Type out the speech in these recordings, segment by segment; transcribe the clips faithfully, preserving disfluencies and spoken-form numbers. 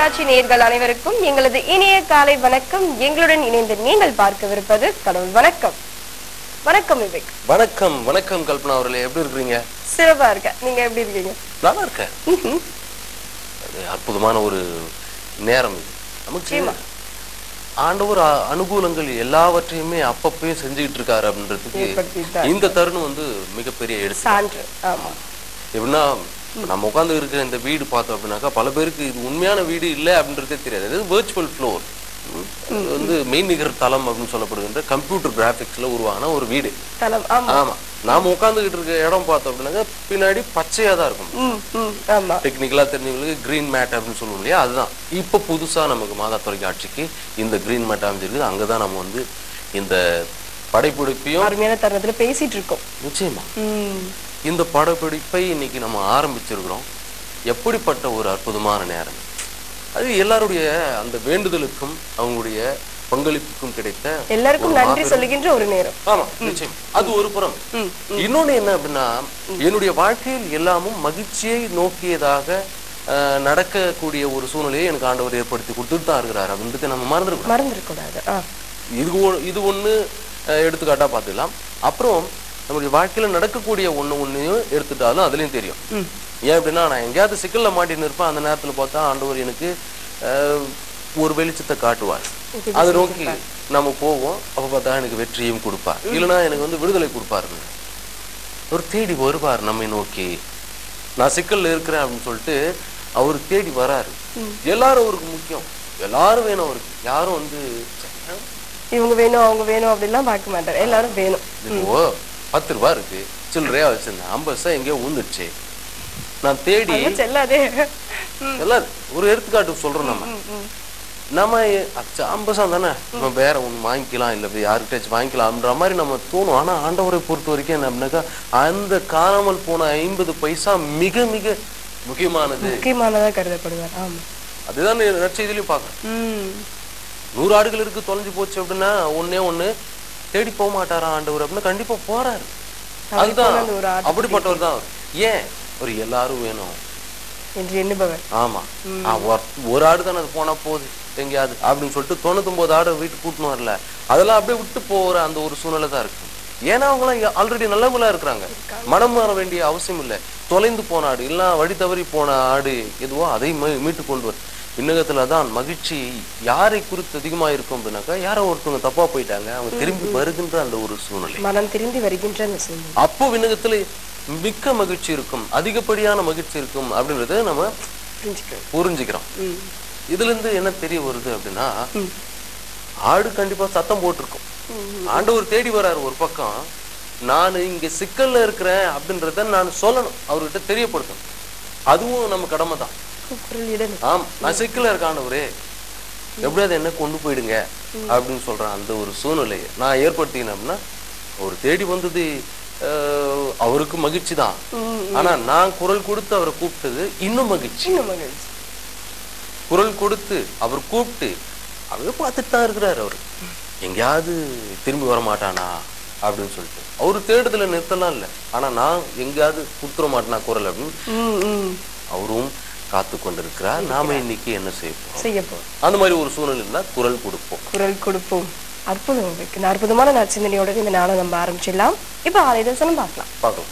தொலைக்காட்சி நேயர்கள் அனைவருக்கும் எங்களது இனிய காலை வணக்கம். எங்களுடன் இணைந்து நீங்கள் பார்க்கவிருப்பது கடவுள் வணக்கம். வணக்கம் விவேக். வணக்கம் வணக்கம் கல்பனா அவர்களே, எப்படி இருக்கீங்க? சிறப்பா இருக்க. நீங்க எப்படி இருக்கீங்க? நல்லா இருக்கேன். அற்புதமான ஒரு நேரம் இது. நமக்கு ஆண்டவர் அனுகூலங்கள் எல்லாவற்றையுமே அப்பப்பே செஞ்சுக்கிட்டு இருக்காரு அப்படின்றதுக்கு இந்த தருணம் வந்து மிகப்பெரிய எடுத்து. எப்படின்னா நம்ம உட்காந்து இருக்கிற இந்த வீடு பார்த்தோம் அப்படின்னாக்கா பல பேருக்கு இது உண்மையான வீடு இல்லை அப்படின்றதே தெரியாது. இது வெர்ச்சுவல் ஃப்ளோர், வந்து மெய்நிகர் தளம் அப்படின்னு சொல்லப்படுகின்ற கம்ப்யூட்டர் கிராபிக்ஸ்ல உருவான ஒரு வீடு. ஆமா, நாம உட்காந்துக்கிட்டு இருக்க இடம் பார்த்தோம் அப்படின்னாக்கா பின்னாடி பச்சையா தான் இருக்கும். டெக்னிக்கலா தெரிஞ்சவங்களுக்கு கிரீன் மேட் அப்படின்னு சொல்லுவோம் இல்லையா, அதுதான் இப்ப புதுசா நமக்கு மாதா தொலைக்காட்சிக்கு இந்த கிரீன் மேட் அமைஞ்சிருக்கு. அங்கதான் நம்ம வந்து இந்த படைப்பிடிப்பையும் அருமையான தருணத்துல பேசிட்டு இருக்கோம். நிச்சயமா இந்த படப்பிடிப்பை இன்னைக்கு நம்ம ஆரம்பிச்சிருக்கிறோம். எப்படிப்பட்ட ஒரு அற்புதமான நேரம் அது! எல்லாருடைய அந்த வேண்டுதலுக்கும் அவங்களுடைய பங்களிப்புக்கும் கிடைத்த எல்லாருக்கும் நன்றி சொல்லுகின்ற ஒரு நேரம். ஆமா, நிச்சயம். அது ஒரு புறம். இன்னொன்னு என்ன அப்படின்னா, என்னுடைய வாழ்க்கையில் எல்லாமும் மகிழ்ச்சியை நோக்கியதாக நடக்கக்கூடிய ஒரு சூழ்நிலையை எனக்கு ஆண்டவர் ஏற்படுத்தி கொடுத்துட்டு தான் இருக்கிறார் அப்படின்றது நம்ம மறந்துருக்கோம் மறந்துடக்கூடாது. இது இது ஒண்ணு எடுத்துக்காட்டா பார்த்துக்கலாம். அப்புறம் நம்மளுடைய வாழ்க்கையில நடக்கக்கூடிய ஒண்ணு ஒன்னையும் எடுத்துட்டாலும் அதுலயும் தெரியும். ஏன் அப்படின்னா, நான் எங்கேயாவது சிக்கல்ல மாட்டின்னு இருப்பேன். அந்த நேரத்துல பார்த்தா ஆண்டவர் எனக்கு ஒரு வெளிச்சத்தை காட்டுவார். அதை நோக்கி நம்ம போவோம். அப்ப பார்த்தா எனக்கு வெற்றியும் கொடுப்பார், இல்லைன்னா எனக்கு வந்து விடுதலை கொடுப்பாரு. ஒரு தேடி வருவார் நம்மை நோக்கி. நான் சிக்கல்ல இருக்கிறேன் அப்படின்னு சொல்லிட்டு அவரு தேடி வராரு. எல்லாரும் அவருக்கு முக்கியம், எல்லாரும் வேணும் அவருக்கு. யாரும் வந்து இவங்க வேணும் அவங்க வேணும் அப்படின்லாம் பார்க்க மாட்டாரு. எல்லாரும் வேணும். ஓ, பத்து ரூபா இருக்கு, சில்லறையா வச்சிருந்தேன், ஐம்பது பைசா எங்கேயோ ஊந்துடுச்சு, நான் தேடி செல்லாதே. எல்லாம் ஒரு எடுத்துக்காட்டு சொல்றோம். நம்ம நம்ம ஐம்பது தானே, நம்ம வேற ஒண்ணு வாங்கிக்கலாம், இல்ல யாருக்கிட்டாச்சும் வாங்கிக்கலாம்ன்ற மாதிரி நம்ம தோணும். ஆனா ஆண்டவரை பொறுத்த வரைக்கும் என்ன அப்படின்னாக்கா, அந்த காணாமல் போன ஐம்பது பைசா மிக மிக முக்கியமானது, முக்கியமானதா கருதப்படுவார். ஆமா, அதுதான் நற்செய்தியிலையும் பாக்குறேன். நூறு ஆடுகள் இருக்கு, தொலைஞ்சு போச்சு அப்படின்னா ஒன்னே ஒண்ணு தேடி போக மாட்டாரா ஆண்டவர் அப்படின்னு? கண்டிப்பா போறாரு. அதுதான், அப்படிப்பட்டவர் தான் அவர். ஏன் ஒரு எல்லாரும் வேணும் என்று எண்ணுபவர். ஆமா, ஒரு ஆடு தானே அது போனா போகுது எங்கேயாவது அப்படின்னு சொல்லிட்டு தொண்ணூத்தி ஒன்பது ஆடு வீட்டுக்கு கூட்டணும் வரல, அதெல்லாம் அப்படியே விட்டு போற அந்த ஒரு சூழ்நிலை தான் இருக்கு. ஏன்னா அவங்க எல்லாம் ஆல்ரெடி நல்லவங்களா இருக்கிறாங்க, மனம் மாற வேண்டிய அவசியம் இல்லை. தொலைந்து போன ஆடு இல்ல வழி தவறி போன ஆடு எதுவோ அதை மீட்டு கொண்டு வரும். விண்ணகத்துலதான் மகிழ்ச்சி யாரை குறித்து அதிகமா இருக்கும் அப்படின்னாக்கா, யாரோ ஒருத்தவங்க தப்பா போயிட்டாங்க, அவங்க திரும்பி வருகின்ற அந்த ஒரு சூழ்நிலை, மனம் திரும்பி வருகின்ற அந்த சூழ்நிலை, அப்போ விண்ணகத்துல மிக்க மகிழ்ச்சி இருக்கும், அதிகப்படியான மகிழ்ச்சி இருக்கும் அப்படின்றத நம்ம புரிஞ்சுக்கிறோம். இதுல இருந்து என்ன தெரிய வருது அப்படின்னா, ஆடு கண்டிப்பா சத்தம் போட்டிருக்கும். ஆண்டவர் தேடி வராரு. ஒரு பக்கம் நான் இங்க சிக்கல்ல இருக்கிறேன் அப்படின்றத நான் சொல்லணும், அவர்கிட்ட தெரியப்படுத்தணும். அதுவும் நம்ம கடமை தான். ஆம், நான் சிக்கல்ல இருக்க ஆண்டவரே, எப்படியாவது என்ன கொண்டு போயிடுங்க அப்படின்னு சொல்றேன். அந்த ஒரு சூழ்நிலையை நான் ஏற்படுத்தினேன் அப்படின்னா, அவர் தேடி வந்தது அவருக்கு மகிழ்ச்சி தான். ஆனா நான் குரல் கொடுத்து அவரை கூப்பிட்டது இன்னும் மகிழ்ச்சி. குரல் கொடுத்து அவர் கூப்பிட்டு அவரே பார்த்துட்டு தான் இருக்கிறாரு. அவரு எங்கேயாவது திரும்பி வர மாட்டானா அப்படின்னு சொல்லிட்டு அவரு தேடுதல நிறுத்தலாம் இல்லை. ஆனா நான் எங்கேயாவது கொடுத்துட மாட்டேனா குரல் அப்படின்னு அவரும் காத்து கொண்டிருக்கிறார். நாம இன்னைக்கு என்ன செய்யப்போம் செய்யப்போம் அந்த மாதிரி ஒரு சூழ்நிலை இருந்தா குரல் கொடுப்போம் குரல் கொடுப்போம் அற்புதம். இந்த அற்புதமான நற்சிந்தனையோட இந்த நாளை நம்ம ஆரம்பிச்சிடலாம். இப்ப ஆலய தரிசனம் பார்க்கலாம் பார்க்கலாம்.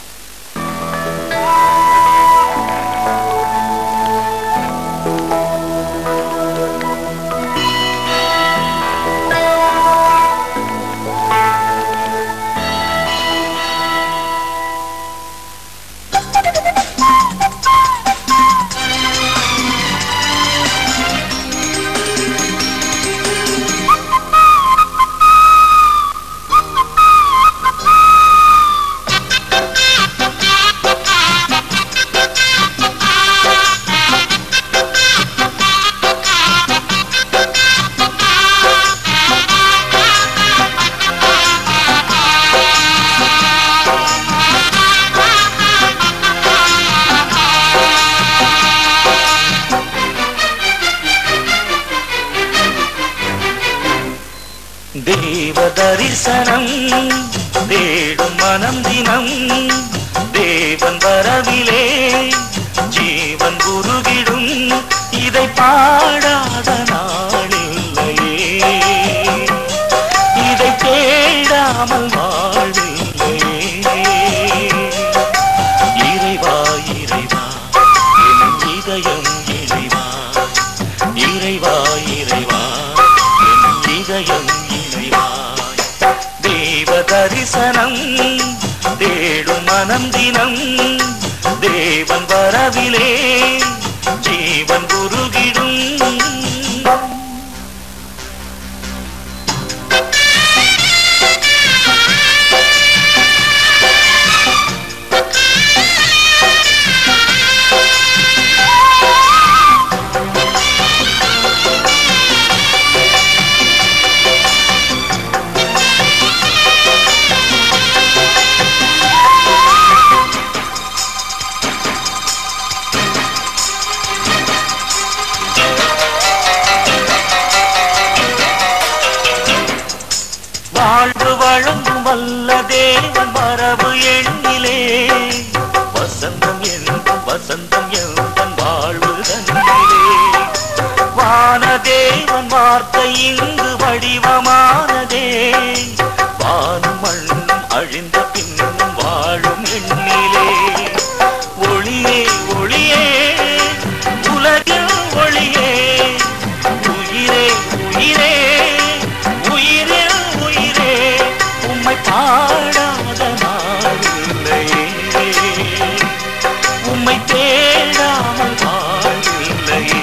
தரிசனம் தேடும் மனம் தினம் தேவன் வரவிலே ஜீவன் குருகிடும் இதை பாடாத நாளில்லையே, இதை தேடாமல் வாழ்வில்லையே. இறைவா இறைவா என் இதயம் இறைவா, இறைவா இறைவா என் இதயம் இறைவா. தேவ தரிசனம் தேடும் மனம் தினம், தேவன் வரவிலே ஜீவன் உருகிடும். வாழ்வு வழங்கும் வல்ல தேவன் மரபு எண்ணிலே, வசந்தம் என்றும் வசந்தம் என்றும் வாழ்வு தன்னிலே. வான தேவன் வார்த்தை இங்கு வடிவமானதே, வானும் மண்ணும் அழிந்த பின்னும் வாழும் எண்ணிலே. ஒளியே ஒளியே உலகில் ஒளியே, உயிரே உயிரே உயிரே உயிரே, உம்மை பாடாத நாளில்லையே, உம்மை தேடாமல் வாழ்வில்லையே.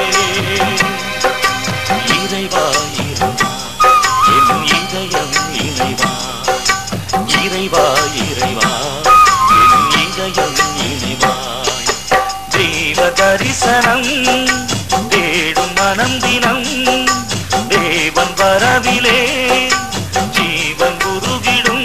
இறைவா இறைவா என் இதயம் இறைவா, இறைவா இறைவா என் இதயம் இறைவா. தேவ தரிசனம் தேடும் மனம் தினம், தேவன் வரவிலே ஜீவன் உருகிடும்.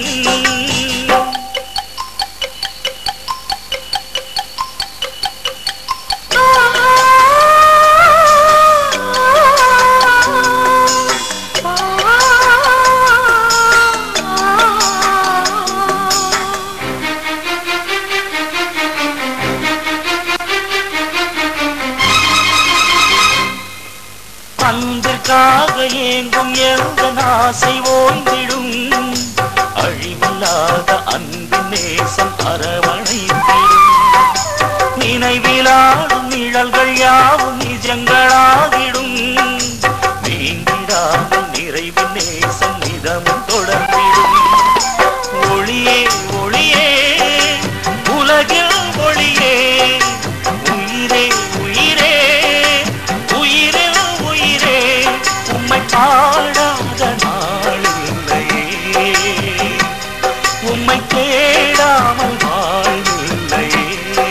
அன்பிற்காக ஏங்கும் எந்த ஆசை ஓய்ந்திடும், அழிவில்லாத அன்பின் நேசம் அரவணைத்திடும். நினைவிலாடும் நிழல்கள் யாவும் நிஜங்களாகிடும், நீங்கிடாத நிறைவின் நேசம் நிதமும் தொடர்ந்திடும். ஒளியே ஒளியே உலகில் ஒளியே, உயிரே உயிரே உயிரே உயிரே, உம்மை பாடாத நாளில்லையே, உம்மை தேடாமல் வாழ்வில்லையே.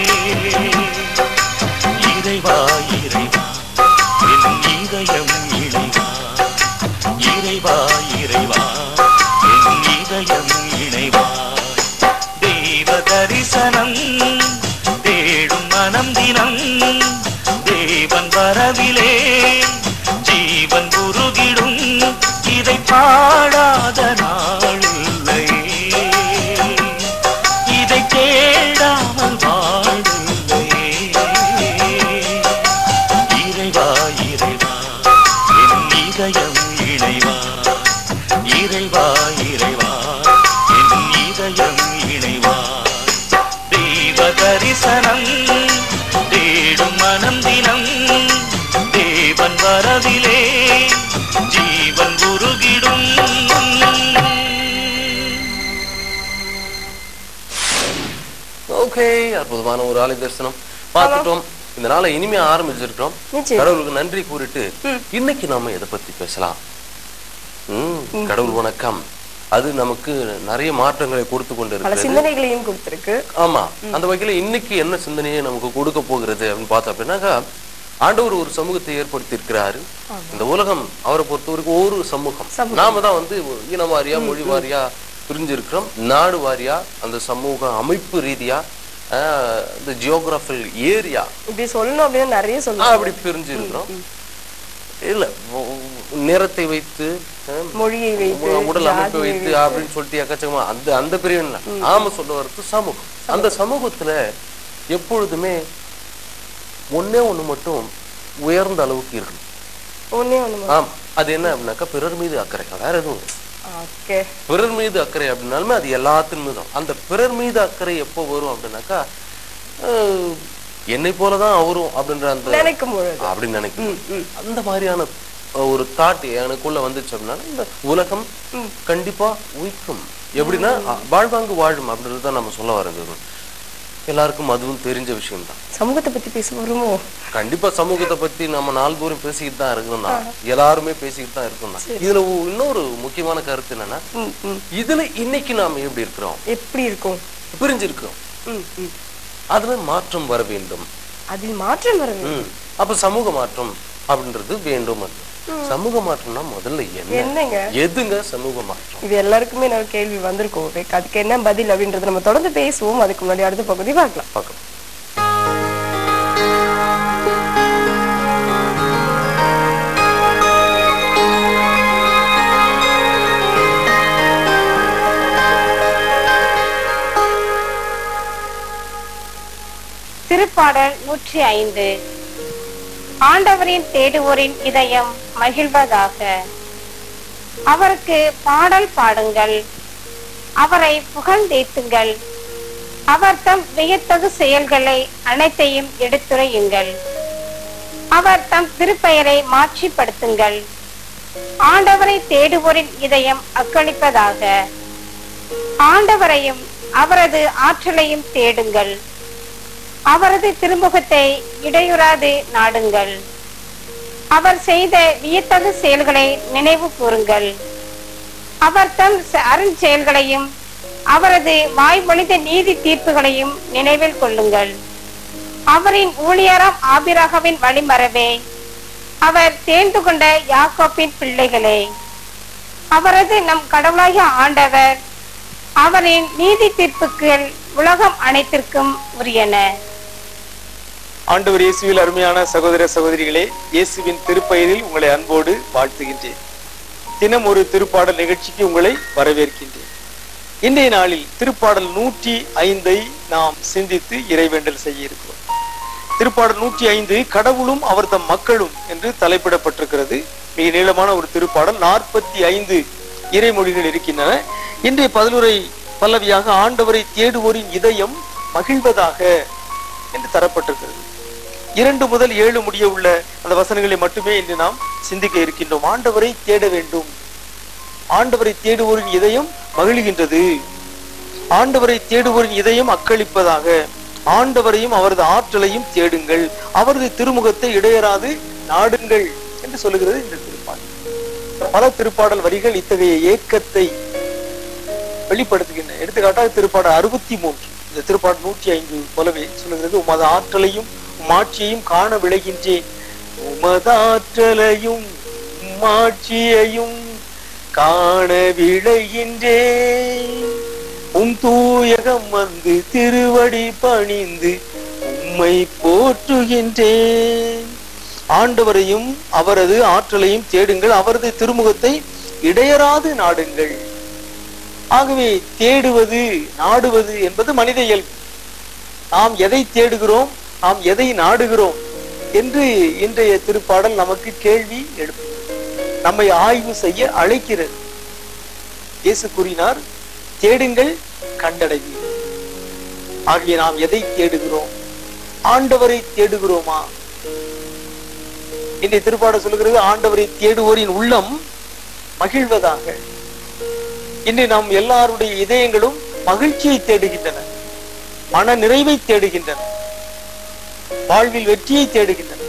இறைவா இறைவா என் இதயம் இறைவா, இறைவா இறைவா என் இதயம் இணைவா. தேவ தரிசனம் தேடும் மனம் தினம், தேவன் வரவிலே ஜீவன் உருகிடும். இதை பாடாத நாளில்லையே, இதை தேடாமல் வாழ்வில்லையே. இறைவா இறைவா என் இதயம் இணைவா, இறைவா இறைவா என் இதயம் இணைவா. தேவ தரிசனம் தேடும் மனம் தினம், தேவன் வரவிலே ஜீவன் உருகிடும். ஓகே, அற்புதமான ஒரு ஆலய தரிசனம் பார்த்துட்டோம். இந்த நாளை இனிமையா ஆரம்பிச்சிருக்கிறோம். கடவுளுக்கு நன்றி கூறிட்டு இன்னைக்கு நாம எதை பத்தி பேசலாம்? உம் கடவுள் வணக்கம். அது நமக்கு நிறைய மாற்றங்களை கொடுத்து கொண்டு இருக்கு, சிந்தனைகளையும் கொடுத்திருக்கு. ஆமா, அந்த வகையில இன்னைக்கு என்ன சிந்தனையை நமக்கு கொடுக்க போகிறது அப்படின்னு பார்த்தோம் அப்படின்னாக்கா, ஆண்டவர் ஒரு சமூகத்தை ஏற்படுத்தி இருக்கிறாரு. இந்த உலகம் அவரை பொறுத்தவரைக்கும் ஒரு சமூகம். நாம தான் வந்து இன வாரியா மொழி வாரியா பிரிஞ்சிருக்கிறோம். நாடு வாரியா அந்த சமூக அமைப்பு ரீதியா இந்த ஜியோகிராபிக்கல் ஏரியா இப்படி சொல்லணும் அப்படின்னு நிறைய சொல்லலாம், அப்படி பிரிஞ்சு இருக்கிறோம். இல்ல நிறத்தை வைத்து மொழியை வைத்து உடல் அமைப்பை வைத்து அப்படின்னு சொல்லிட்டு எக்கச்சக்கமா அந்த அந்த பிரிவு ஆம சொல்ல வரது சமூகம். அந்த சமூகத்துல எப்பொழுதுமே ஒன்னே ஒண்ணு மட்டும் உயர்ந்த அளவுக்கு இருக்கணும். ஒண்ணே ஒண்ணு. ஆம், அது என்ன அப்படின்னாக்கா பிறர் மீது அக்கறை, வேற எதுவும். ஓகே. பிறர் மீது அக்கறை அப்படின்னாலுமே அது எல்லாத்தின் மீதும். அந்த பிறர் மீது அக்கறை எப்போ வரும் அப்படின்னாக்கா என்னை போலதான் அவரும் அப்படின்ற அந்த நினைக்கும் பொழுது அப்படின்னு நினைக்கும் அந்த மாதிரியான ஒரு தாட் எனக்குள்ள வந்துச்சு அப்படின்னா இந்த உலகம் கண்டிப்பா உயிக்கும். எப்படின்னா வாழ்வாங்கு வாழும் அப்படின்றத நம்ம சொல்ல வர்றது எல்லாருக்கும் அதுவும் தெரிஞ்ச விஷயம் தான். சமூகத்தை பத்தி பேச வருமோ? கண்டிப்பா சமூகத்தை பத்தி நம்ம நாள்தோறும் பேசிக்கிட்டு தான் இருக்கணும்னா எல்லாருமே பேசிக்கிட்டு தான் இருக்கணும். இதுல இன்னொரு முக்கியமான கருத்து என்னன்னா இதுல இன்னைக்கு நாம எப்படி இருக்கிறோம், எப்படி இருக்கோம், பிரிஞ்சிருக்கோம். அதுல மாற்றம் வர வேண்டும். அதில் மாற்றம் வர வேண்டும். அப்ப சமூக மாற்றம் அப்படின்றது வேண்டும். சமூக மாற்றம்னா முதல்ல என்னங்க எதுங்க சமூக மாற்றம்? இது எல்லாருக்குமே நான் கேள்வி வந்திருக்கோம். அதுக்கு என்ன பதில் அப்படின்றது நம்ம தொடர்ந்து பேசுவோம். அதுக்கு முன்னாடி அடுத்த பகுதி பார்க்கலாம் பார்க்கலாம். திருப்பாடல் நூற்றி ஐந்து. ஆண்டவரின் தேடுவோரின் இதயம் மகிழ்வதாக. அவருக்கு பாடல் பாடுங்கள், அவரை புகழ்ந்தேத்துங்கள். அவர் தம் வியத்தகு செயல்களை அனைத்தையும் எடுத்துரையுங்கள். அவர் தம் திருப்பெயரை மாட்சிப்படுத்துங்கள். ஆண்டவரை தேடுவோரின் இதயம் அக்களிப்பதாக. ஆண்டவரையும் அவரது ஆற்றலையும் தேடுங்கள். அவரது திருமுகத்தை இடையுறாது நாடுங்கள். அவர் செய்த வியத்தகு செயல்களை நினைவு கூறுங்கள். அவர் தம் அருள் செயல்களையும் அவரது வாய்மொழிந்த நீதி தீர்ப்புகளையும் நினைவில் கொள்ளுங்கள். அவரின் ஊழியராம் ஆபிரகாமின் வழிமரபே, அவர் தேர்ந்து கொண்ட யாக்கோப்பின் பிள்ளைகளே, அவரது நம் கடவுளாகிய ஆண்டவர், அவரின் நீதி தீர்ப்புகள் உலகம் அனைத்திற்கும் உரியன. ஆண்டவர் இயேசுவில் அருமையான சகோதர சகோதரிகளே, இயேசுவின் திருப்பெயரில் உங்களை அன்போடு வாழ்த்துகின்றேன். தினம் ஒரு திருப்பாடல் நிகழ்ச்சிக்கு உங்களை வரவேற்கின்றேன். இன்றைய நாளில் திருப்பாடல் நூற்றி ஐந்தை நாம் சிந்தித்து இறைவேண்டல் செய்ய இருக்கிறோம். திருப்பாடல் நூற்றி ஐந்து கடவுளும் அவர் தம் மக்களும் என்று தலைப்பிடப்பட்டிருக்கிறது. மிக நீளமான ஒரு திருப்பாடல். நாற்பத்தி ஐந்து இறைமொழிகள் இருக்கின்றன. இன்றைய பதிலுரை பல்லவியாக ஆண்டவரை தேடுவோரின் இதயம் மகிழ்வதாக என்று தரப்பட்டிருக்கிறது. இரண்டு முதல் ஏழு முடிய உள்ள அந்த வசனங்களை மட்டுமே இன்று நாம் சிந்திக்க இருக்கின்றோம். ஆண்டவரை தேட வேண்டும். ஆண்டவரை தேடுவோரின் இதயம் மகிழ்கின்றது. ஆண்டவரை தேடுவோரின் இதயம் அக்களிப்பதாக. ஆண்டவரையும் அவரது ஆற்றலையும் தேடுங்கள். அவரது திருமுகத்தை இடையராது நாடுங்கள் என்று சொல்லுகிறது இந்த திருப்பாடல். பல திருப்பாடல் வரிகள் இத்தகைய ஏக்கத்தை வெளிப்படுத்துகின்றன. எடுத்துக்காட்டாக திருப்பாடல் அறுபத்தி மூன்று இந்த திருப்பாடல் நூற்றி ஐந்து போலவே சொல்லுகிறது. உமது ஆற்றலையும் மாட்சியையும் காண விளைகின்றேன். உமது ஆற்றலையும் மாட்சியையும் காண விளைகின்றேன். உம் தூயகம் வந்து திருவடி பணிந்து உம்மை போற்றுகின்றேன். ஆண்டவரையும் அவரது ஆற்றலையும் தேடுங்கள். அவரது திருமுகத்தை இடையராது நாடுங்கள். ஆகவே தேடுவது நாடுவது என்பது மனித இயல்பு. நாம் எதை தேடுகிறோம், நாம் எதை நாடுகிறோம் என்று இன்றைய திருப்பாடல் நமக்கு கேள்வி எழுப்புகிறது, நம்மை ஆய்வு செய்ய அழைக்கிறது. இயேசு கூறினார், தேடுங்கள் கண்டடைவீர்கள். ஆகிய நாம் எதை தேடுகிறோம்? ஆண்டவரை தேடுகிறோமா? இன்றைய திருப்பாடல் சொல்லுகிறது, ஆண்டவரை தேடுவோரின் உள்ளம் மகிழ்வதாக. இன்று நாம் எல்லாருடைய இதயங்களும் மகிழ்ச்சியை தேடுகின்றன, மன நிறைவை தேடுகின்றன, வாழ்வில் வெற்றியை தேடுகின்றன.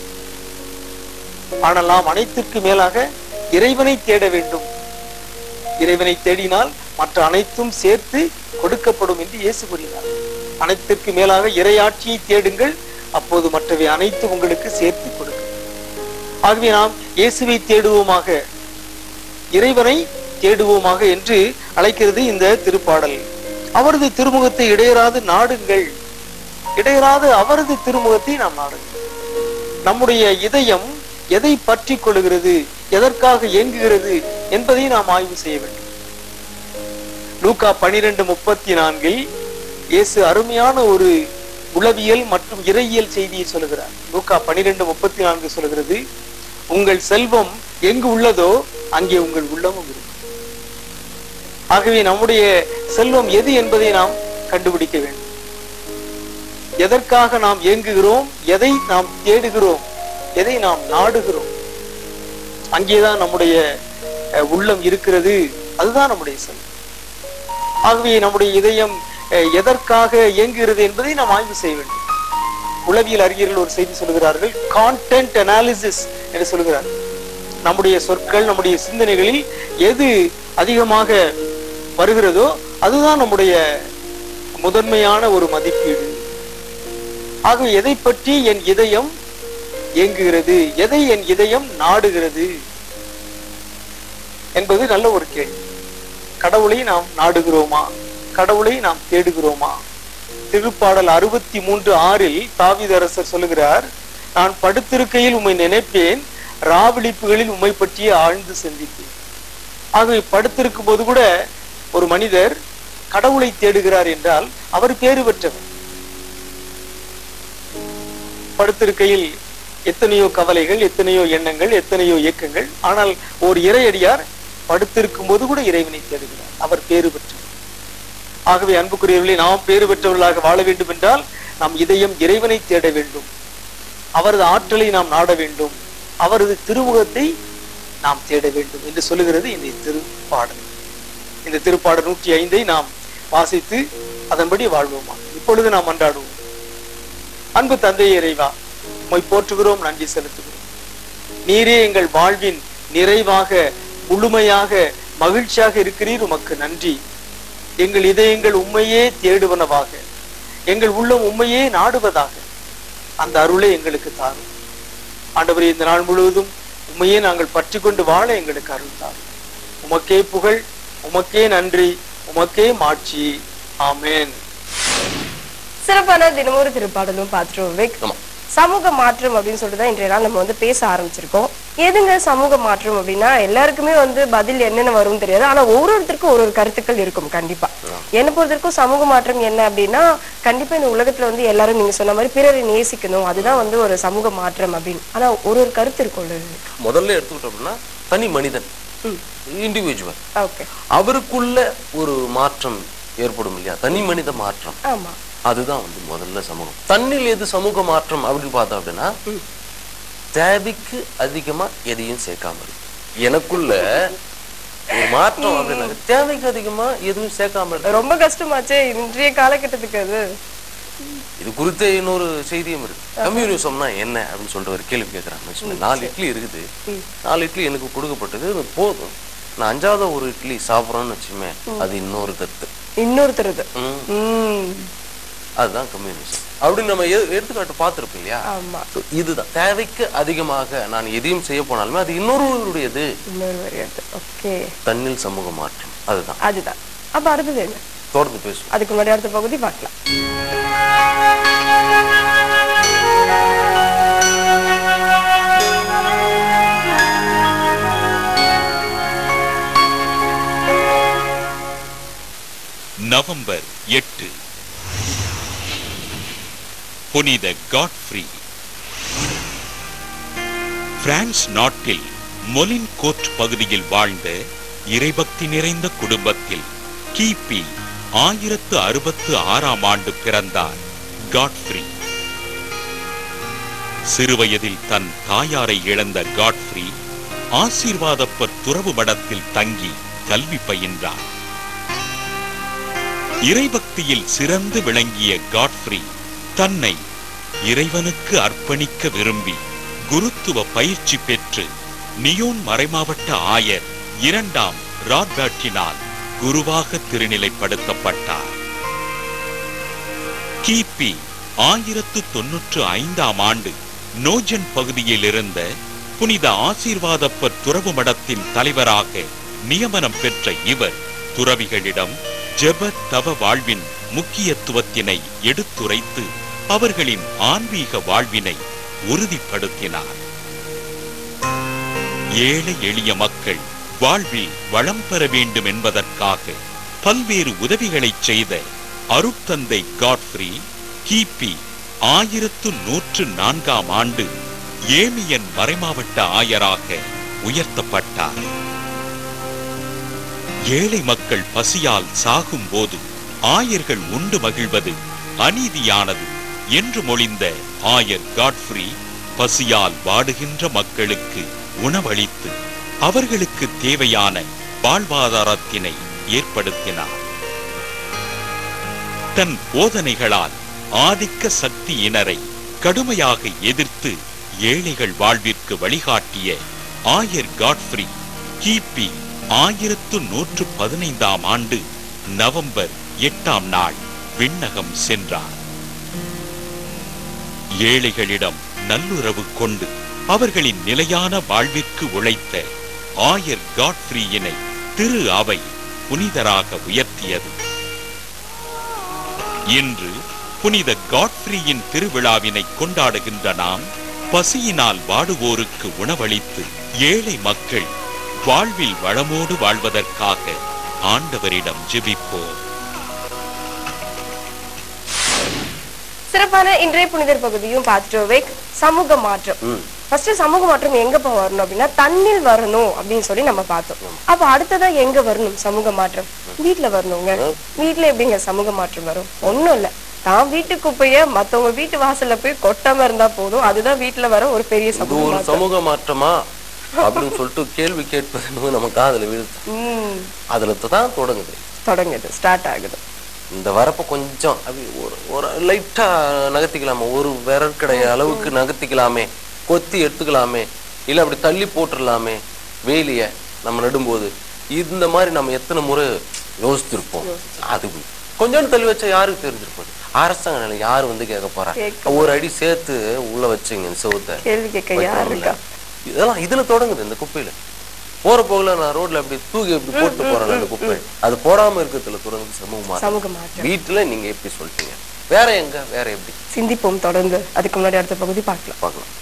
ஆனால் நாம் அனைத்திற்கு மேலாக இறைவனை தேட வேண்டும். இறைவனை தேடினால் மற்ற அனைத்தும் சேர்த்து கொடுக்கப்படும் என்று இயேசு கூறினார். அனைத்திற்கு மேலாக இறையாட்சியை தேடுங்கள், அப்போது மற்றவை அனைத்து உங்களுக்கு சேர்த்து கொடுக்கும். ஆகவே நாம் இயேசுவை தேடுவோமாக, இறைவனை தேடுவோமாக என்று அழைக்கிறது இந்த திருப்பாடல். அவரது திருமுகத்தை இடையராது நாடுங்கள். இடையராது அவரது திருமுகத்தை நாம் நாடுங்கள். நம்முடைய இதயம் எதை பற்றி கொள்கிறது, எதற்காக இயங்குகிறது என்பதை நாம் ஆய்வு செய்ய வேண்டும். லூக்கா பனிரெண்டு முப்பத்தி நான்கில் இயேசு அருமையான ஒரு உளவியல் மற்றும் இறையியல் செய்தியை சொல்லுகிறார். லூக்கா பனிரெண்டு முப்பத்தி நான்கு சொல்கிறது, உங்கள் செல்வம் எங்கு உள்ளதோ அங்கே உங்கள் உள்ளமும் இருக்கும். ஆகவே நம்முடைய செல்வம் எது என்பதை நாம் கண்டுபிடிக்க வேண்டும். எதற்காக நாம் ஏங்குகிறோம், எதை நாம் தேடுகிறோம், எதை நாம் நாடுகிறோம், அங்கேதான் நம்முடைய உள்ளம் இருக்கிறது. அதுதான் நம்முடைய செல்வம். ஆகவே நம்முடைய இதயம் எதற்காக இயங்குகிறது என்பதை நாம் ஆய்வு செய்ய வேண்டும். உளவியல் அறிஞர்கள் ஒரு செய்தி சொல்கிறார்கள், கான்டென்ட் அனாலிசிஸ் என்று சொல்கிறார்கள். நம்முடைய சொற்கள், நம்முடைய சிந்தனைகளில் எது அதிகமாக வருகிறதோ அதுதான் நம்முடைய முதன்மையான ஒரு மதிப்பீடு. ஆகவே எதை பற்றி என் இதயம் இயங்குகிறது, எதை என் இதயம் நாடுகிறது என்பது நல்ல ஒரு கேள்வி. கடவுளை நாம் நாடுகிறோமா, கடவுளை நாம் தேடுகிறோமா? திருப்பாடல் அறுபத்தி மூன்று ஆறில் தாவீது அரசர் சொல்லுகிறார், நான் படுத்திருக்கையில் உம்மை நினைப்பேன், ராவிழிப்புகளில் உம்மை பற்றியே ஆழ்ந்து சிந்திப்பேன். ஆகவே படுத்திருக்கும் போது கூட ஒரு மனிதர் கடவுளை தேடுகிறார் என்றால் அவர் பேறு பெற்றவர். படுத்திருக்கையில் எத்தனையோ கவலைகள், எத்தனையோ எண்ணங்கள், எத்தனையோ இயக்கங்கள், ஆனால் ஒரு இறையடியார் படுத்திருக்கும் போது கூட இறைவனை தேடுகிறார், அவர் பேறு பெற்றவர். ஆகவே அன்புக்குரியவர்களே, நாம் பேறு பெற்றவர்களாக வாழ வேண்டும் என்றால் நாம் இதயம் இறைவனை தேட வேண்டும், அவரது ஆற்றலை நாம் நாட வேண்டும், அவரது திருமுகத்தை நாம் தேட வேண்டும் என்று சொல்லுகிறது இந்த திருப்பாடல். இந்த திருப்பாடல் நூற்றி ஐந்தை நாம் வாசித்து அதன்படி வாழ்வோமா. இப்பொழுது நாம் மன்றாடுவோம். அன்பு தந்தையே இறைவா, உம்மை போற்றுகிறோம், நன்றி செலுத்துகிறோம். நீரே எங்கள் வாழ்வின் நிறைவாக, முழுமையாக, மகிழ்ச்சியாக இருக்கிறீர். உமக்கு நன்றி. எங்கள் இதயங்கள் உம்மையே தேடுவனவாக, எங்கள் உள்ளம் உம்மையே நாடுவதாக அந்த அருளை எங்களுக்கு தாரும். ஆண்டவரே, இந்த நாள் முழுவதும் உம்மையே நாங்கள் பற்றி கொண்டு வாழ எங்களுக்கு அருள் தாரும். உமக்கே புகழ், உமக்கே நன்றி, உமக்கே மாட்சி. ஆமென். சிறப்பான தினமொரு திருப்பாடலும் பார்த்துருவோம். சமூக மாற்றம் அப்படின்னு சொல்லிட்டு தான் இன்றைய நாள் நம்ம வந்து பேச ஆரம்பிச்சிருக்கோம். எதுங்க சமூக மாற்றம் அப்படின்னா, எல்லாருக்குமே வந்து பதில் என்னென்ன வரும் தெரியாது. ஆனா ஒவ்வொருத்தருக்கும் ஒரு ஒரு கருத்துக்கள் இருக்கும். கண்டிப்பா என்ன பொறுத்தவரைக்கும் சமூக மாற்றம் என்ன அப்படின்னா, கண்டிப்பா இந்த உலகத்துல வந்து எல்லாரும் நீங்க சொன்ன மாதிரி பிறரை நேசிக்கணும், அதுதான் வந்து ஒரு சமூக மாற்றம் அப்படின்னு. ஆனா ஒரு ஒரு கருத்து இருக்கும்ல. முதல்ல எடுத்துக்கிட்டோம் அப்படின்னா, தனி மனிதன், இண்டிவிஜுவல், ஓகே, அவருக்குள்ள ஒரு மாற்றம் ஏற்படும் இல்லையா, தனி மனித மாற்றம். ஆமா, அதுதான் வந்து முதல்ல சமூகம். தன்னில் எது சமூக மாற்றம் அப்படின்னு பார்த்தோம் அப்படின்னா, தேவைக்கு அதிகமா எதையும் சேர்க்காம இருக்கு. எனக்குள்ள ஒரு மாற்றம் அப்படின்னா தேவைக்கு அதிகமா எதுவும் சேர்க்காம இருக்கு. ரொம்ப கஷ்டமாச்சே இன்றைய காலகட்டத்துக்கு. அது இது குறித்த இன்னொரு செய்தியும் இருக்கு. கம்யூனிசம்னா என்ன அப்படின்னு சொல்லிட்டு ஒரு கேள்வி கேட்கறாங்க. நாலு இட்லி இருக்குது, நாலு இட்லி எனக்கு கொடுக்கப்பட்டது, அது போதும், நான் அஞ்சாவது ஒரு இட்லி சாப்பிட்றோன்னு வச்சுமே, அது இன்னொரு கருத்து, இன்னொருத்தருது. அதுதான் கம்யூனிசம் அப்படின்னு நம்ம எடுத்துக்காட்டு பார்த்திருப்போம் இல்லையா. இதுதான் தேவைக்கு அதிகமாக நான் எதையும் செய்ய போனாலுமே அது இன்னொருவருடையது, தன்னில் சமூக மாற்றம். அதுதான் அதுதான் அப்ப அடுத்தது என்ன தொடர்ந்து பேசுவோம். அதுக்கு முன்னாடி அடுத்த பகுதி பார்க்கலாம். நவம்பர் எட்டு, புனித காட்ஃப்ரீ. பிரான்ஸ் நாட்டில் மொலின் கோட் பகுதியில் வாழ்ந்த இறைபக்தி நிறைந்த குடும்பத்தில் கிபி ஆயிரத்து அறுபத்து ஆறாம் ஆண்டு பிறந்தார் காட்ஃப்ரீ. சிறுவயதில் தன் தாயாரை இழந்த காட்ஃப்ரீ ஆசீர்வாதப்பர் துறவு மடத்தில் தங்கி கல்வி பயின்றார். இறைபக்தியில் சிறந்து விளங்கிய காட்ஃப்ரீ தன்னை இறைவனுக்கு அர்ப்பணிக்க விரும்பி குருத்துவ பயிற்சி பெற்று நியோன் மறைமாவட்ட ஆயர் இரண்டாம் ராட்பர்ட்டினால் குருவாக திருநிலைப்படுத்தப்பட்டார். கிபி ஆயிரத்து தொன்னூற்று ஐந்தாம் ஆண்டு நோஜன் பகுதியில் இருந்த புனித ஆசீர்வாதப்பர் துறவு மடத்தின் தலைவராக நியமனம் பெற்ற இவர் துறவிகளிடம் ஜெப தவ வாழ்வின் முக்கியத்துவத்தினை எடுத்துரைத்து அவர்களின் ஆன்மீக வாழ்வினை உறுதிப்படுத்தினார். ஏழை எளிய மக்கள் வாழ்வில் வளம் பெற வேண்டும் என்பதற்காக பல்வேறு உதவிகளை செய்த அருட்தந்தை காட்ஃப்ரீ கிபி ஆயிரத்து நூற்று நான்காம் ஆண்டு ஏமியன் மறைமாவட்ட ஆயராக உயர்த்தப்பட்டார். ஏழை மக்கள் பசியால் சாகும் போது ஆயர்கள் உண்டு மகிழ்வது அநீதியானது என்று மொழிந்த ஆயர் காட்ஃப்ரீ பசியால் வாடுகின்ற மக்களுக்கு உணவளித்து அவர்களுக்கு தேவையான வாழ்வாதாரத்தினை ஏற்படுத்தினார். தன் போதனைகளால் ஆதிக்க சக்தியினரை கடுமையாக எதிர்த்து ஏழைகள் வாழ்விற்கு வழிகாட்டிய ஆயர் காட்ஃப்ரீ கிபி ஆயிரத்து நூற்று பதினைந்தாம் ஆண்டு நவம்பர் எட்டாம் நாள் விண்ணகம் சென்றார். ஏழைகளிடம் நல்லுறவு கொண்டு அவர்களின் நிலையான வாழ்விற்கு உழைத்த ஆயர் காட்ஃப்ரீயினை திரு அவை புனிதராக உயர்த்தியது. இன்று புனித காட்ஃப்ரீயின் திருவிழாவினை கொண்டாடுகின்ற நாம் பசியினால் வாடுவோருக்கு உணவளித்து ஏழை மக்கள் வாழ்வில் வளமோடு வாழ்வதற்காக ஆண்டவரிடம் ஜெபிப்போம். சிறப்பான இன்றைய புனிதர் பகுதியும் பார்த்துட்டு சமூக மாற்றம். ஃபர்ஸ்ட் சமூக மாற்றம் எங்க வரணும் அப்படின்னா தண்ணில் வரணும் அப்படின்னு சொல்லி நம்ம பார்த்தோம். அப்ப அடுத்ததா எங்க வரணும் சமூக மாற்றம்? வீட்டுல வரணுங்க. வீட்டுல எப்படிங்க சமூக மாற்றம் வரும்? ஒண்ணும் இல்ல, தான் வீட்டு குப்பைய மத்தவங்க வீட்டு வாசல்ல போய் கொட்டாம இருந்தா போதும். அதுதான் வீட்டுல வர ஒரு பெரிய சமூக சமூக மாற்றமா அப்படின்னு சொல்லிட்டு கேள்வி கேட்பது நம்ம காதுல விழுது. அதுல தான் தொடங்குது தொடங்குது ஸ்டார்ட் ஆகுது. இந்த வரப்ப கொஞ்சம் அப்படி ஒரு ஒரு லைட்டா நகர்த்திக்கலாமே, ஒரு விரற்கடைய அளவுக்கு நகர்த்திக்கலாமே, கொத்தி எடுத்துக்கலாமே, இல்ல அப்படி தள்ளி போட்டுடலாமே வேலிய நம்ம நடும்போது. இந்த மாதிரி நம்ம எத்தனை முறை யோசிச்சிருப்போம். அது கொஞ்சம் தள்ளி வச்சா யாருக்கு தெரிஞ்சிருப்போம்? அரசாங்க நிலை யாரு வந்து கேட்க போறா? ஒரு அடி சேர்த்து உள்ள வச்சுங்க செவுத்த. இதெல்லாம் இதுல தொடங்குது. இந்த குப்பையில போற போகல நான் ரோட்ல அப்படி தூக்கி எப்படி போட்டு போறேன் அந்த குப்பை. அது போடாம இருக்கிறதுல தொடர்ந்து சமூக மாற்றம். வீட்டுல நீங்க எப்படி சொல்லிட்டீங்க, வேற எங்க வேற எப்படி சிந்திப்போம் தொடர்ந்து. அதுக்கு முன்னாடி அடுத்த பகுதி பார்க்கலாம் பார்க்கலாம்.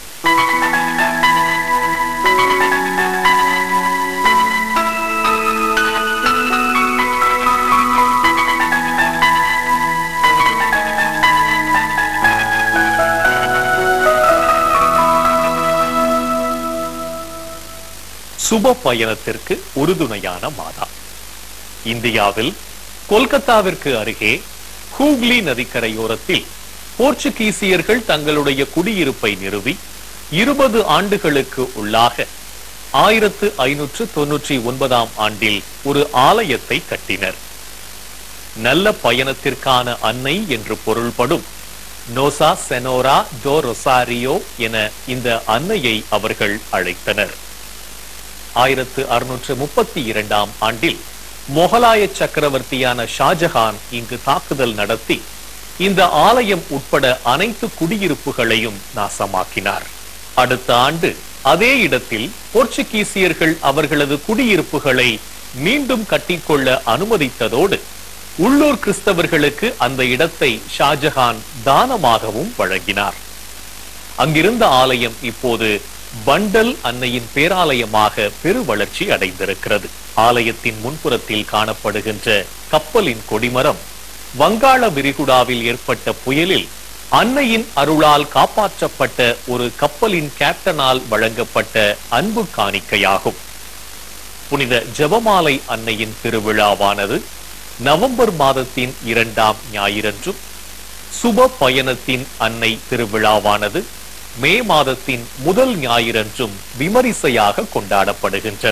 சுப பயணத்திற்கு உறுதுணையான மாதா. இந்தியாவில் கொல்கத்தாவிற்கு அருகே ஹூக்லி நதிக்கரையோரத்தில் போர்ச்சுகீசியர்கள் தங்களுடைய குடியிருப்பை நிறுவி இருபது ஆண்டுகளுக்கு உள்ளாக ஆயிரத்து ஐநூற்று தொன்னூற்றி ஒன்பதாம் ஆண்டில் ஒரு ஆலயத்தை கட்டினர். நல்ல பயணத்திற்கான அன்னை என்று பொருள்படும் நோசா செனோரா டோ ரொசாரியோ என இந்த அன்னையை அவர்கள் அழைத்தனர். ஆயிரத்து அறுநூற்று முப்பத்தி இரண்டாம் ஆண்டில் மொகலாய சக்கரவர்த்தியான ஷாஜஹான் இங்கு தாக்குதல் நடத்தி இந்த ஆலயம் உட்பட அனைத்து குடியிருப்புகளையும் நாசமாக்கினார். அடுத்த ஆண்டு அதே இடத்தில் போர்ச்சுகீசியர்கள் அவர்களது குடியிருப்புகளை மீண்டும் கட்டிக்கொள்ள அனுமதித்ததோடு உள்ளூர் கிறிஸ்தவர்களுக்கு அந்த இடத்தை ஷாஜஹான் தானமாகவும் வழங்கினார். அங்கிருந்த ஆலயம் இப்போது பண்டல் அன்னையின் பேராலயமாக பெரு வளர்ச்சி அடைந்திருக்கிறது. ஆலயத்தின் முன்புறத்தில் காணப்படுகின்ற கப்பலின் கொடிமரம் வங்காள விரிகுடாவில் ஏற்பட்ட புயலில் அன்னையின் அருளால் காப்பாற்றப்பட்ட ஒரு கப்பலின் கேப்டனால் வழங்கப்பட்ட அன்பு காணிக்கையாகும். புனித ஜெபமாலை அன்னையின் திருவிழாவானது நவம்பர் மாதத்தின் இரண்டாம் ஞாயிறன்றும், சுப பயணத்தின் அன்னை திருவிழாவானது மே மாதத்தின் முதல் ஞாயிறன்றும் விமரிசையாக கொண்டாடப்படுகின்றன.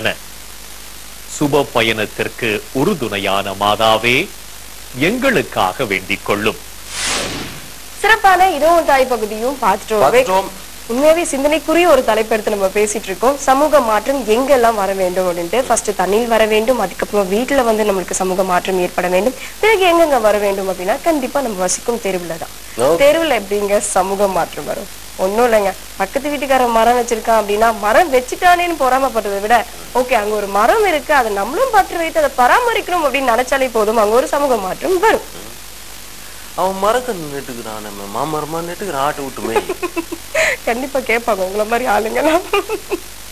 சுப பயணத்திற்கு உறுதுணையான மாதாவே எங்களுக்காக வேண்டிக் கொள்ளும். சிறப்பான இதுவும் தாய் பகுதியும் பார்த்துட்டோம். உண்மையாவே சிந்தனைக்குரிய ஒரு தலைப்பெடுத்து நம்ம பேசிட்டு இருக்கோம். சமூக மாற்றம் எங்கெல்லாம் வர வேண்டும் அப்படின்ட்டு. ஃபர்ஸ்ட் தண்ணியில் வர வேண்டும், அதுக்கப்புறம் வீட்டுல வந்து நம்மளுக்கு சமூக மாற்றம் ஏற்பட வேண்டும். பிறகு எங்கெங்க வர வேண்டும் அப்படின்னா கண்டிப்பா நம்ம வசிக்கும் தெருவுல தான். தெருவுல எப்படிங்க சமூக மாற்றம் வரும்? ஒன்னும் இல்லைங்க, பக்கத்து வீட்டுக்காரன் மரம் வச்சிருக்கான் அப்படின்னா மரம் வச்சுட்டானேன்னு பொறாமப்படுறதை விட ஓகே அங்க ஒரு மரம் இருக்கு, அதை நம்மளும் பற்று வைத்து அதை பராமரிக்கணும் அப்படின்னு நினைச்சாலே போதும், அங்க ஒரு சமூக மாற்றம் வரும். அவன் மரக்கன்று நட்டுக்கிறான், நம்ம மாமரமா நட்டுக்கிறான், ஆட்டை விட்டுமே. கண்டிப்பா கேட்பாங்க உங்களை மாதிரி ஆளுங்கெல்லாம்.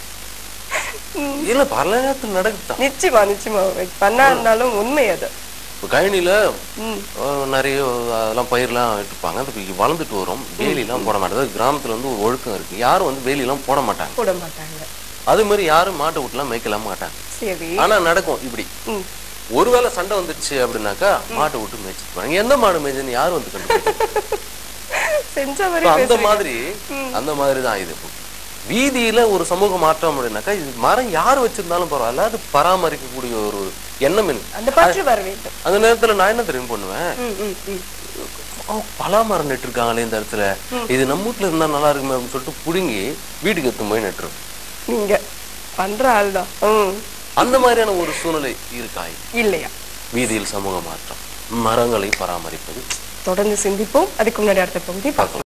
இல்ல பல நேரத்தில் நடக்குதான். நிச்சயமா நிச்சயமா பண்ணா இருந்தாலும் உண்மை அது. இப்போ கழனியில ம். அஹ், நிறைய அதெல்லாம் பயிரெல்லாம் இட்டுப்பாங்க. அது வளர்ந்துட்டு வரும். வேலியெல்லாம் போட மாட்டாங்க. கிராமத்துல வந்து ஒரு ஒழுக்கம் இருக்கு. யாரும் வந்து வேலியெல்லாம் போட மாட்டாங்க. போட மாட்டாங்க. அது மாதிரி யாரும் மாட்டை விட்டுலாம் மேய்க்கலாம் மாட்டாங்க. சரி. ஆனா நடக்கும் இப்படி. ம். ஒருவேளை சண்டை வந்துடுச்சு அப்படின்னாக்கா மாட்டை விட்டு மேய்ச்சிட்டு எந்த மாடு மேய்ச்சுன்னு யாரும் வந்து கண்டுபிடிக்க செஞ்ச மாதிரி அந்த பேசுறீங்க. மாதிரி அந்த மாதிரி தான் இது. வீதியில ஒரு சமூக மாற்றம் அப்படின்னாக்கா இது மரம் யார் வச்சிருந்தாலும் பரவாயில்ல, அது பராமரிக்கக்கூடிய ஒரு எண்ணம் எனக்கு. அந்த பற்று வர வேண்டும். அந்த நேரத்துல நான் என்ன தெரியும் பண்ணுவேன், ம், ம், ம். "ஓ, பலா மரம் நட்டு இருக்காங்களே இந்த இடத்துல, இது நம்ம வீட்டுல இருந்தா நல்லா இருக்குமே அப்படின்னு சொல்லிட்டு புடுங்கி வீட்டுக்கு எடுத்து போய் நட்டுரும். நீங்க பண்ற ஆள்தான். ம். அந்த மாதிரியான ஒரு சூழ்நிலை இருக்காய் இல்லையா? வீதியில் சமூக மாற்றம், மரங்களை பராமரிப்பது. தொடர்ந்து சிந்திப்போம். அதுக்கு முன்னாடி அடுத்த பகுதி பார்க்கலாம்.